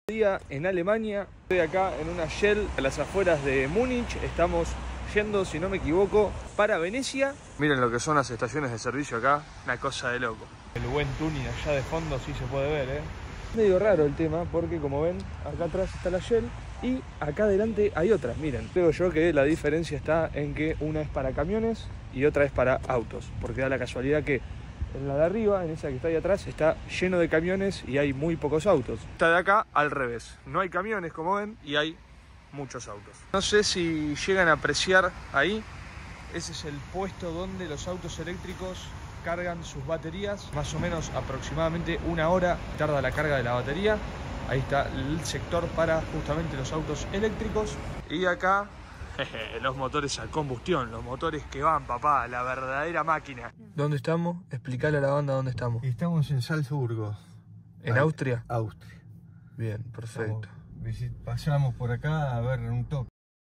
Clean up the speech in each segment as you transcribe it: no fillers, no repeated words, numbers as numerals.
Día en Alemania, estoy acá en una Shell a las afueras de Múnich. Estamos yendo, si no me equivoco, para Venecia. Miren lo que son las estaciones de servicio acá, una cosa de loco. El buen tuning allá de fondo sí se puede ver, Medio raro el tema porque, como ven, acá atrás está la Shell y acá adelante hay otra. Miren, creo yo que la diferencia está en que una es para camiones y otra es para autos, porque da la casualidad que en la de arriba, en esa que está ahí atrás, está lleno de camiones y hay muy pocos autos. Esta de acá al revés, no hay camiones como ven y hay muchos autos. No sé si llegan a apreciar ahí, ese es el puesto donde los autos eléctricos cargan sus baterías. Más o menos aproximadamente 1 hora tarda la carga de la batería. Ahí está el sector para justamente los autos eléctricos. Y acá los motores a combustión, los motores que van, papá, la verdadera máquina. ¿Dónde estamos? Explicale a la banda dónde estamos. Estamos en Salzburgo. ¿En Austria? Austria. Bien, perfecto. Pasamos por acá a ver un toque.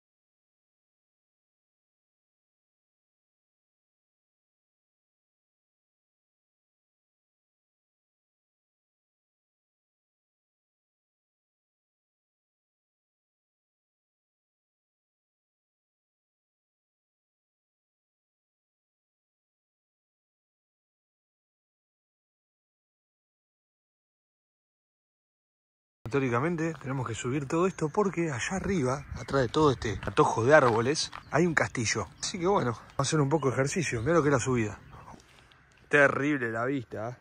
Teóricamente tenemos que subir todo esto porque allá arriba, atrás de todo este atojo de árboles, hay un castillo. Así que bueno, vamos a hacer un poco de ejercicio. Mirá lo que es la subida. Terrible la vista.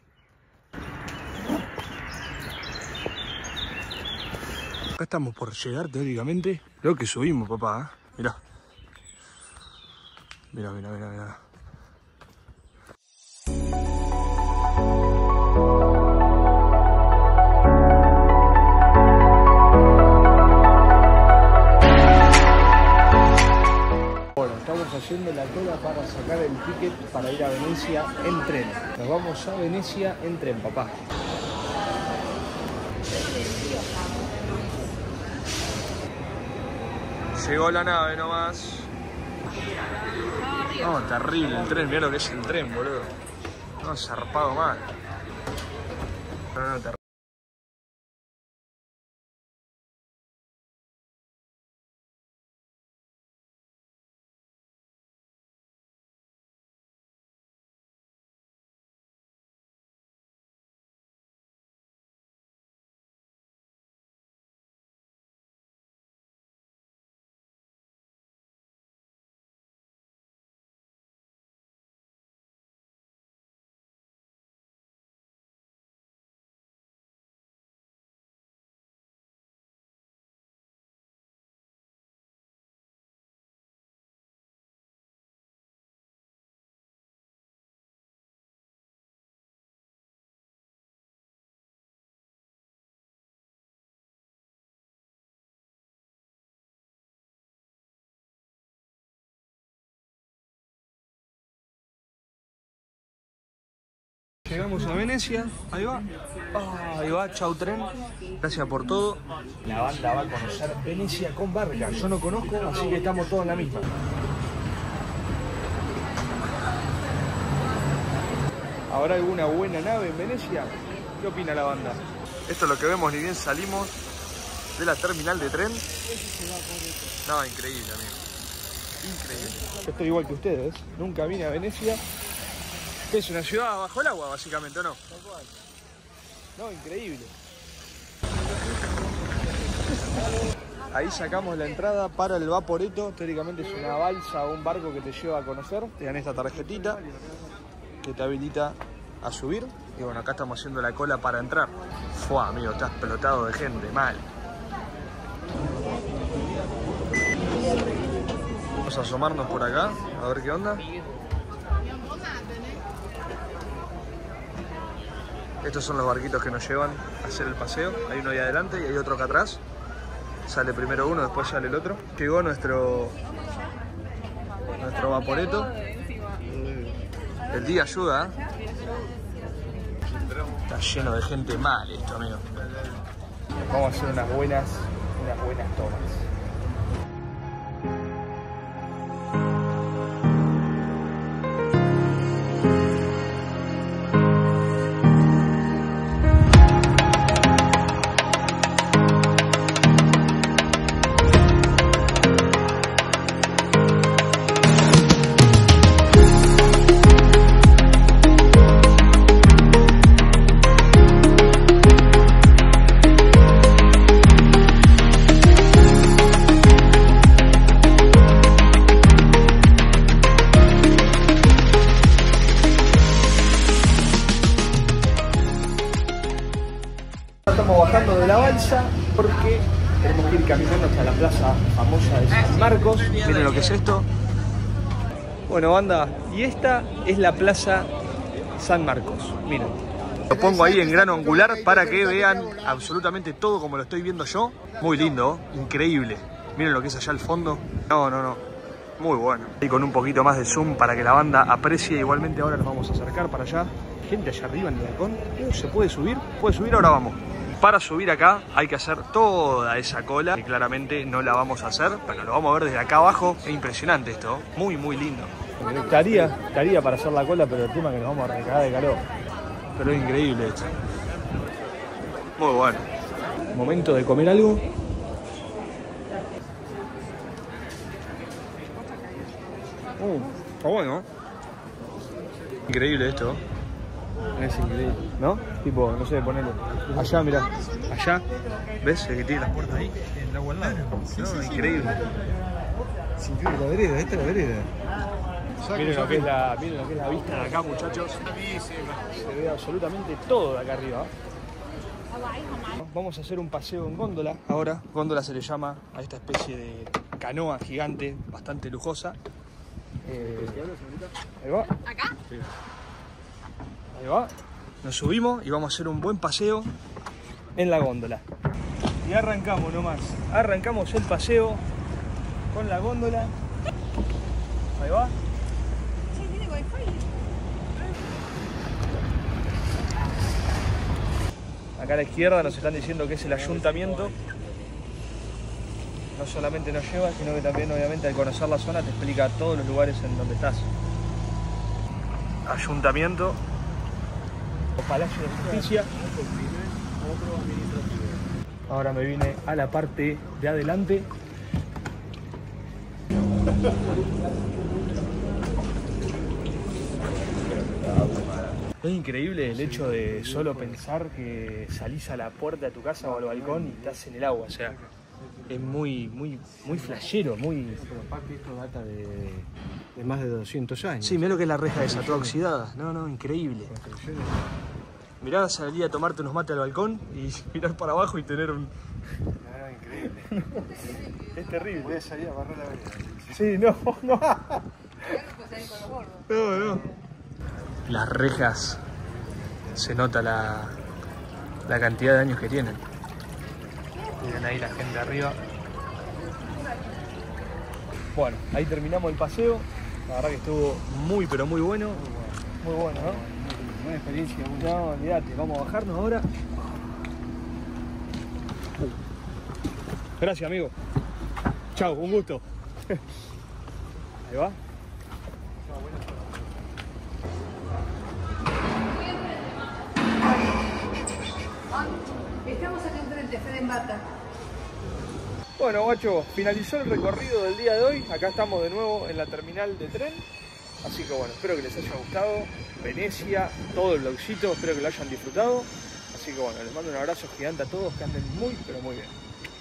Acá estamos por llegar teóricamente. Lo que subimos, papá. Mirá. Mirá, mirá, mirá, mirá. Haciendo la cola para sacar el ticket para ir a Venecia en tren. Nos vamos a Venecia en tren, papá. Llegó la nave nomás. No, terrible el tren, mirá lo que es el tren, boludo. No, zarpado mal. No, terrible. Llegamos a Venecia, ahí va. Oh, ahí va, chau tren. Gracias por todo. La banda va a conocer Venecia con barca. Yo no conozco, así que estamos todos en la misma. ¿Habrá alguna buena nave en Venecia? ¿Qué opina la banda? Esto es lo que vemos ni bien salimos de la terminal de tren. No, increíble, amigo. Increíble. Yo estoy igual que ustedes. Nunca vine a Venecia. Es una ciudad bajo el agua, básicamente, ¿o no? No, increíble. Ahí sacamos la entrada para el Vaporetto. Teóricamente es una balsa o un barco que te lleva a conocer. Te dan esta tarjetita que te habilita a subir. Y bueno, acá estamos haciendo la cola para entrar. Fua, amigo, estás explotado de gente, mal. Vamos a asomarnos por acá, a ver qué onda. Estos son los barquitos que nos llevan a hacer el paseo. Hay uno ahí adelante y hay otro acá atrás. Sale primero uno, después sale el otro. Llegó nuestro Vaporetto. El día ayuda, ¿eh? Está lleno de gente mal esto, amigo. Vamos a hacer unas buenas tomas. bajando de la balsa porque tenemos que ir caminando hasta la plaza famosa de San Marcos. Miren lo que es esto. Bueno, banda, y esta es la plaza San Marcos. Miren. Lo pongo ahí en grano angular para que vean absolutamente todo como lo estoy viendo yo. Muy lindo, increíble. Miren lo que es allá al fondo. No. Muy bueno. Y con un poquito más de zoom para que la banda aprecie. Igualmente ahora nos vamos a acercar para allá. Gente allá arriba en el balcón. ¿Se puede subir? ¿Puede subir? Ahora vamos. Para subir acá hay que hacer toda esa cola. Y claramente no la vamos a hacer, pero lo vamos a ver desde acá abajo. Es impresionante esto. Muy lindo. Estaría para hacer la cola, pero el tema es que nos vamos a recagar de calor. Pero es increíble esto. Muy bueno. Momento de comer algo. Está bueno. Increíble esto. Es increíble, ¿no? Tipo, no sé, ponelo. Allá, mirá. Allá. ¿Ves? El que tiene las puertas ahí. El agua al lado. No, increíble. Es increíble la vereda. Esta es la vereda. Miren lo que es la vista de acá, muchachos. Se ve absolutamente todo de acá arriba. Vamos a hacer un paseo en góndola. Ahora, góndola se le llama a esta especie de canoa gigante, bastante lujosa. Ahí va. ¿Acá? Sí. Ahí va. Nos subimos y vamos a hacer un buen paseo en la góndola. Y arrancamos nomás. Arrancamos el paseo con la góndola. Ahí va. Sí, tiene wifi. Acá a la izquierda nos están diciendo que es el ayuntamiento. No solamente nos lleva, sino que también obviamente al conocer la zona te explica todos los lugares en donde estás. Ayuntamiento, Palacio de Justicia. Ahora me vine a la parte de adelante. Es increíble el hecho de solo pensar que salís a la puerta de tu casa o al balcón y estás en el agua, o sea, es muy flashero, muy... Pero aparte esto data de más de 200 años. Sí, mirá lo que es la reja esa, toda oxidada. No, increíble. Mirá, salir a tomarte unos mates al balcón y mirar para abajo y tener un... No, increíble. Es terrible. Voy a salir a barrer la vereda. Sí, no. No. Las rejas, se nota la cantidad de años que tienen. Miren ahí la gente arriba. Bueno, ahí terminamos el paseo. La verdad que estuvo muy bueno. Muy bueno, ¿no? Buena experiencia. No, olvídate, vamos a bajarnos ahora. Gracias, amigo. Chao, un gusto. Ahí va. Estamos acá enfrente, Fede en Bata. Bueno, guacho, finalizó el recorrido del día de hoy. Acá estamos de nuevo en la terminal de tren. Así que bueno, espero que les haya gustado. Venecia, todo el vlogcito, espero que lo hayan disfrutado. Así que bueno, les mando un abrazo gigante a todos, que anden muy, pero muy bien.